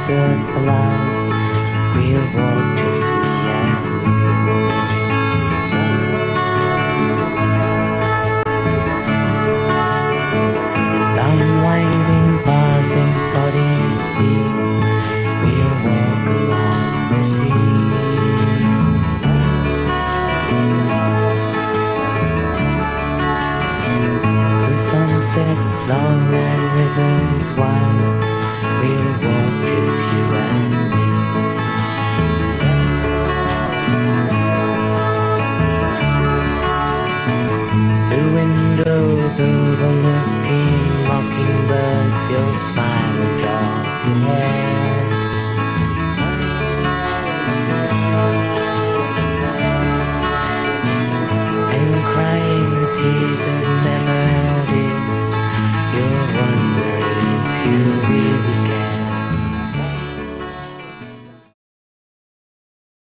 circulars, we'll walk just me and you. Down winding paths and bodies deep, we'll walk along the sea. Through sunsets long and rivers wide, we'll walk just you and me. Through windows overlooking mockingbirds, your smile will drop your hair.